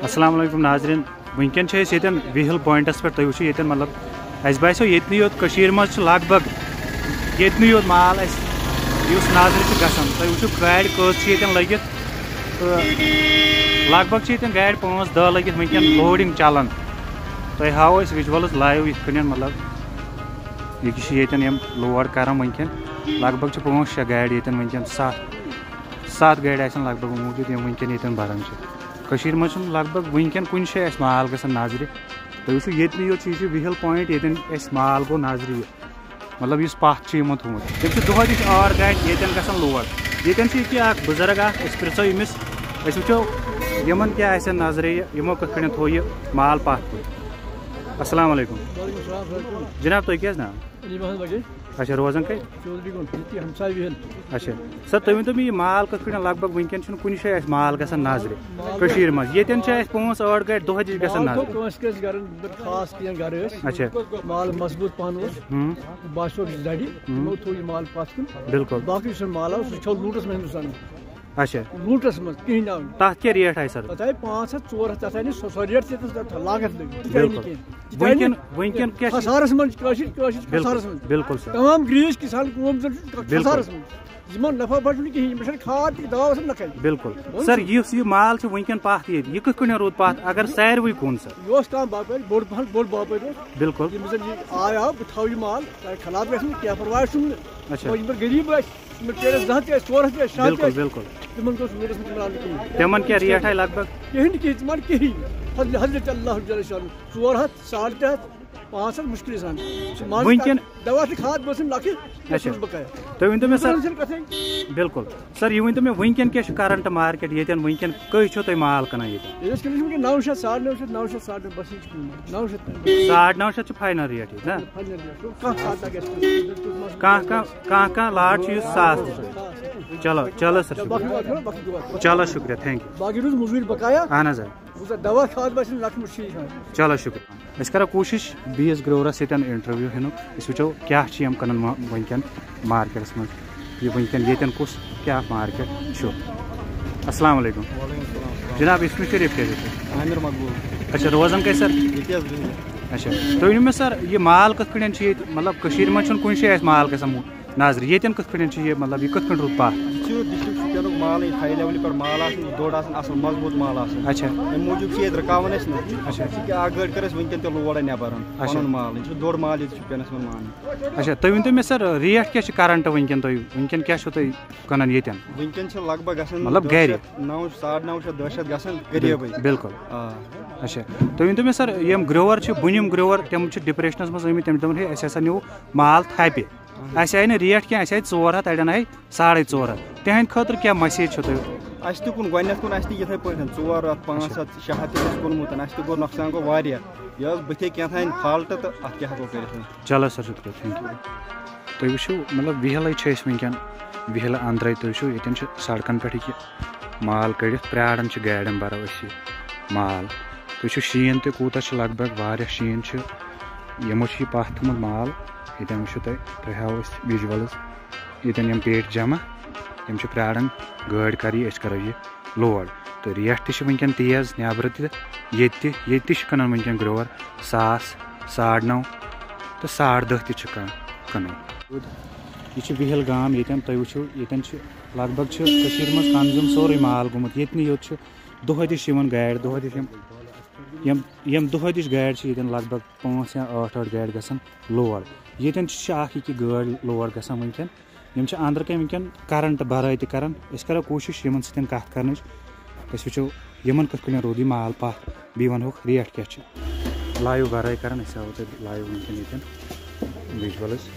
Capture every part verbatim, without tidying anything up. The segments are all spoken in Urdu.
السلام علیکم ناظرین ونکن یتن ویہل پوائنٹس پہ تھی وچو یتن مطلب اس باسو یتن یوت کشیر مز لگ بھگ یتن یوت مال اس نظر گھان تھی وچو گاڑی کس یتن لگت تو لگ بھگ یتن گاڑی پانچ دہ لگت ونکن لوڈنگ چلان تھی ہاؤ اس ویجولز لائیو یت کن مطلب یہ یتن یم لوڈ کران ونکن لگ بھگ پانچ شےٚ گاڑی یتن ونکن سات سات گاڑی آسن لگ بھگ موجود یم ونکن یتن بران کشیر مز لگ بھگ ونکن کن جائے اس مال گھان نظر تھی وچو یتن یوت یہ ویہل پوائنٹ یتن اس مال گو نظر مطلب اس پتھ یمو تھومت تم دہے دش اور گاڑی یتن گھان لوڈ یتن یہ اخ بزرگ اخ اس پرژھو امس اس وچو یمن کیا آسن نظر یمو کتھ کن تھو یہ مال پتھ کن السلام علیکم جناب تھی کیا نام اچھا روزان کتنے اچھا سر تھی ورنو یہ مال کت کن لگ بھگ ونکن کن جائے مال گھان نظر کشیر مز یتن پانچ ٲٹھ گاڑی دہے دش گھان نظر اچھا مال مضبوط پہن باسو لڑی تھو یہ مال پتھ کن بالکل باقی مال سہ لوٹس میں ہندوستان اچھا لوٹس مز کہین آو تک کیا ریٹ آئی سر تک آئی پانچ ہتھ ژور ہتھ تک آئی سو ریٹ تھی لاگت ونکن خسارس مز خسارس مز بالکل تمام گریس کسان خسارس مز نفع بچ کہین کھاد دوا نکھے بالکل سر اس یہ مال ونکن پتھ یہ کت کن رود پتھ اگر ساروی کن سر یہ کم باپار بوڑ پہن بوڑ باپار بالکل آیا آو بہ تھو یہ مال خلاف گھن کیا پرواہ چھ اچھا غریب بالکل بالکل تمن کیا ریٹ آئی لگ بھگ کہین کہین کہین حضرت اللہ ژور ہتھ ساڑ ترٛےٚ ہتھ پانچ ہتھ مشکل سان ونکن دوا تہ کھاد بسن لکھ اچھا تھی ورنو مے سر بالکل سر یہ ورنو مے ونکن کیا کرنٹ مارکیٹ یتن ونکن کئی چھو تھی مال کٕنان یتن نو شیٚتھ ساڑ نو شیٚتھ نو شیٚتھ ساڑ بس نو شیٚتھ ساڑ نو شیٚتھ فائنل ریٹ یہ نا کھانا لاٹ ساس چلو چلو سر چلو شکریہ تھینک یو باقی روز مزور بقایا اہن حظ دوا کھاد بسن لکھ مشکل چلو شکریہ اس کرو کوشش بیس گرورس یتن انٹرویو ہینک اس وچو کیا یم کنان ونکن مارکیٹس مز یہ ونکن یتن کس کیا مارکیٹ چھو السلام علیکم جناب اس میں شریف کیا عامر مقبول اچھا روزان کئی سر اچھا تھی ورنو مے سر یہ مال کت کن مطلب کشیر مز کن جائے مال گھان نظر یتن کت کن یہ مطلب یہ کت کن رود پتھ ڈسٹرک شوپین مال ہائی لیول پر مال دوڑ اصل مضبوط مال اچھا امہ موجود یہ رکاوان اچھا اکھ گاڑی کر ونکن تہ لوڑ نبر پن مال یہ دوڑ مال یہ شوپینس من مان اچھا تھی ورنو مے سر ریٹ کیا کرنٹ ونکن تھی ونکن کیا تھی کنان یتن ونکن لگ بھگ گھان مطلب گھر نو ساڑ نو شیٚتھ دہ شیٚتھ گھان غریب بالکل اچھا تھی ورنو مے سر یم گروور بنم گروور تم ڈپریشنس مز آمت تم دپان ہے اَسہِ ہسا نیو مال تھپہ اَسہِ آیہِ نہٕ ریٹ کینٛہہ اَسہِ آیہِ ژور ہتھ اڑین آیہِ ساڑے ژور ہتھ تہنٛدِ خٲطرٕ کیٛاہ مسیج چھو تۄہہِ اَسہِ تہِ کُن گۄڈنیٚتھ کُن اَسہِ تہِ یِتھٕے پٲٹھۍ ژور ہتھ پانٛژھ ہتھ شےٚ ہتھ تہِ اوس کُنمُت اَسہِ تہِ گوٚو نۄقصان گوٚو واریاہ یہِ ٲس بٕتھے کینٛژھانۍ فالٹہٕ تہٕ اَتھ کیٛاہ ہٮ۪کو کٔرِتھ چلو سر شُکریہ تھینک یوٗ تُہۍ وٕچھِو مطلب ویہلٕے چھِ أسۍ وٕنکٮ۪ن ویہلہٕ أنٛدرَے تُہۍ وٕچھِو ییٚتٮ۪ن چھِ سڑکن پٮ۪ٹھ یہِ مال کٔڑِتھ پرٛاران چھِ گاڑٮ۪ن بَرو أسۍ یہِ مال تُہۍ وٕچھِو شیٖن تہِ کوٗتاہ چھُ لگ بگ واریاہ شیٖن چھُ یِمو چھُ یہِ پتھ تھوٚمُت مال ییٚتٮ۪ن وٕچھِو تُہۍ تۄہہِ ہاوو أسۍ وِجوَلٕز ییٚتٮ۪ن یِم پیٹہِ جمع یِم چھِ پرٛاران گٲڑۍ کر یہِ أسۍ کرو یہِ لوڈ تہٕ ریٹ تہِ چھِ وٕنکٮ۪ن تیز نٮ۪برٕ تہِ ییٚتہِ تہِ ییٚتہِ تہِ چھِ کٕنان وٕنکٮ۪ن گرٛوور ساس ساڑ نو تہٕ ساڑ دہ تہِ چھِ کٕنان یہ چھُ ویہل گام ییٚتٮ۪ن تُہۍ وٕچھِو ییٚتٮ۪ن چھِ لگ بگ چھِ کٔشیٖرِ منٛز کنزیوٗم سورُے مال گوٚمُت ییٚتہِ نہٕ یوت چھُ دۄہے دِش یِوان گاڑِ دۄہے دِش یِم یِم یِم دۄہے دِش گاڑِ چھِ ییٚتٮ۪ن لگ بگ پانٛژھ یا ٲٹھ ٲٹھ گاڑِ گژھان لوڈ ییٚتٮ۪ن چھِ اکھ أکہِ گٲڑۍ لوڈ گژھان وٕنکٮ۪ن یِم چھِ أنٛدرٕ کَنۍ وٕنکٮ۪ن کرنٹ برٲے تہِ کران أسۍ کرو کوٗشش یِمن سۭتۍ کتھ کرنٕچ أسۍ وٕچھو یِمن کِتھ کٔنۍ روٗد یہِ مال پتھ بیٚیہِ ونہوکھ ریٹ کیٛاہ چھِ لایِو برٲے کران أسۍ ہاوو تۄہہِ لایِو وٕنکٮ۪ن ییٚتٮ۪ن وِجوَلٕز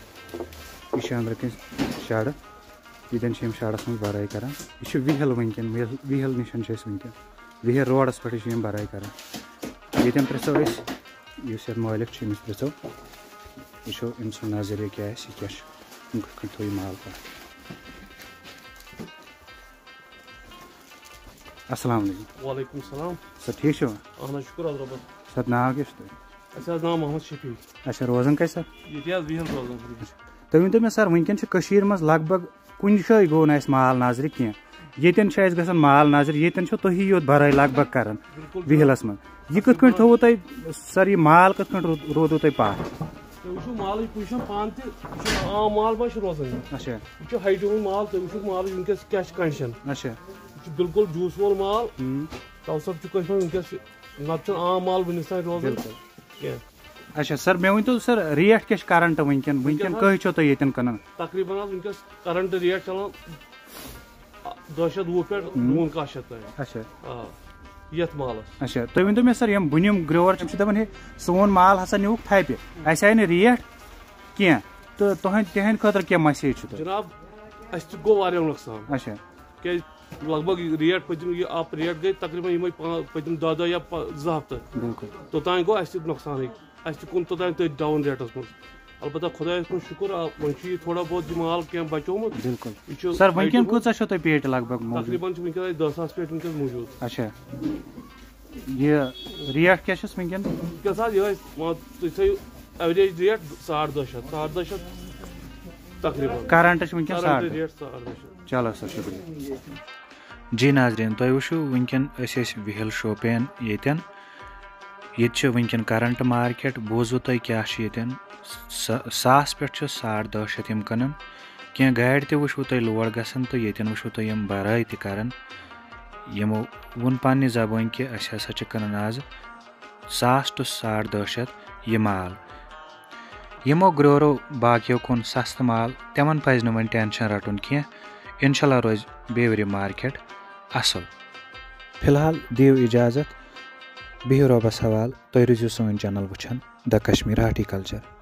یہِ چھِ أنٛدرٕ کَنۍ شڈٕ ییٚتٮ۪ن چھِ یِم شڈس منٛز برٲے کران یہِ چھُ ویہل وٕنکٮ۪ن ویہل نِشن چھِ أسۍ وٕنکٮ۪ن ویہل روڈس پٮ۪ٹھٕے چھِ یِم برٲے کران ییٚتٮ۪ن پرٛژھو أسۍ یُس یتھ مٲلِک چھُ أمِس پرٛژھو وٕچھو أمۍ سُنٛد نظریہ کیٛاہ آسہِ یہِ کیٛاہ چھُ یِم کِتھ کٔنۍ تھوٚو یہِ مال پتھ السلام علیکم وعلیکم السلام سر ٹھیک چھو اہن حظ شکر حظ رۄبس سر ناو کیٛاہ چھُ تۄہہِ اَسہِ حظ ناو محمد شفیٖق اچھا روزان کتہِ سر ییٚتہِ حظ ویہل روزان تُہۍ ؤنۍتو مےٚ سر وٕنکٮ۪ن چھِ کٔشیٖرِ منٛز لگ بگ کُنہِ جایہِ گوٚو نہٕ اَسہِ مال نظرِ کینٛہہ یتن چھِ اَسہِ گژھان مال نظر یتن چھو تُہی یوت بَرٲے لگ بگ کران وِہلس منٛز یہِ کِتھ کٔنۍ تھوٚوُ تۄہہِ سر یہِ مال کِتھ کٔنۍ روٗدوُ تۄہہِ پتھ تُہۍ وٕچھِو مالٕچ پُزِشن پانہٕ تہِ یہِ چھُ عام مال ما چھُ روزان یہِ اچھا یہِ چھُ ہایٹہِ ہُنٛد مال تُہۍ وٕچھِو مالٕچ وٕنکیٚس کیاہ چھِ کنڈِشن اچھا یہِ چھُ بالکُل جوٗس وول مال توسب چھُ کٲشِر پٲٹھۍ وٕنکیٚس نتہٕ چھُنہٕ عام مال وٕنیُک تانۍ روزان کینٛہہ اچھا سر مےٚ ؤنۍتو سر ریٹ کیٛاہ چھِ کرنٹ وٕنکٮ۪ن وٕنکٮ۪ن کٔہۍ چھو تُہۍ ییٚتٮ۪ن کٕنان تقریٖبن حظ وٕنکیٚس کرنٹ ریٹ چلان دہ شیٚتھ وُہ پٮ۪ٹھ دوٗن کاہ شیٚتھ تانۍ اچھا آ یتھ مالس اچھا تُہۍ ؤنۍتو مےٚ سر یِم بُنِم گرٛوور چھِ دپان ہے سون مال ہسا نِوُکھ تھپہِ اَسہِ آیہِ نہٕ ریٹ کینٛہہ تہٕ تُہنٛدِ تِہنٛدِ خٲطرٕ کیٛاہ مسیج چھُ تۄہہِ جناب اَسہِ تہِ گوٚو واریاہ نۄقصان اچھا کیازِ لگ بگ ریٹ پٔتِم یہِ اپ ریٹ گٔے تقریٖبن یِمے پٔتِم دہ دۄہ یا زٕ ہفتہٕ بِلکُل توٚتانۍ گوٚو اَسہِ تہِ نۄقصانٕے اَسہِ تہِ کُن توٚتانۍ تٔتھۍ ڈاوُن ریٹس منٛز البتہ خۄدایس کُن شُکُر وۄنۍ چھُ یہِ تھوڑا بہت یہِ مال کینٛہہ بچومُت بِلکُل یہِ چھُ سر وٕنکٮ۪ن کۭژاہ چھو تۄہہِ پیٹہِ لگ بگ موٗجوٗد تقریٖبن چھِ وٕنکیٚس اَسہِ دہ ساس پیٹہِ وٕنکیٚس موٗجوٗد اچھا یہِ ریٹ کیٛاہ چھس وٕنکٮ۪ن وٕنکیٚس حظ یِہوے تُہۍ تھٲیِو ایوریج ریٹ ساڑ دہ شیٚتھ ساڑ دہ شیٚتھ تقریٖبن کرنٹ چھِ وٕنکٮ۪ن ساڑ ریٹ ساڑ دہ شیٚتھ چلو سر شُکریہ جی ناظریٖن تُہۍ وٕچھِو وٕنکٮ۪ن أسۍ ٲسۍ وِہِل شوپین ییٚتٮ۪ن ییٚتہِ چھِ وٕنکٮ۪ن کرنٹ مارکیٹ بوٗزوٕ تۄہہِ کیٛاہ چھُ ییٚتٮ۪ن ساس پٮ۪ٹھ چھِ ساڑ دہ شیٚتھ یِم کٕنان کینٛہہ گاڑِ تہِ وٕچھوٕ تۄہہِ لوڈ گژھان تہٕ ییٚتٮ۪ن وٕچھوٕ تۄہہِ یِم بَرٲے تہِ کران یِمو ووٚن پننہِ زبٲنۍ کہِ أسۍ ہسا چھِ کٕنان آز ساس ٹُو ساڑ دہ شیٚتھ یہِ مال یِمو گرٛورو باقیو کُن سستہٕ مال تِمن پزِ نہٕ وۄنۍ ٹینشن رٹُن کینٛہہ انشاء اللہ روزِ بیٚیہِ مارکیٹ اصل فی الحال دِیِو اِجازت بِہِو رۄبس حوال تُہۍ روٗزِو سٲنۍ چنل وٕچھان دَ کشمیٖر ہاٹیکلچر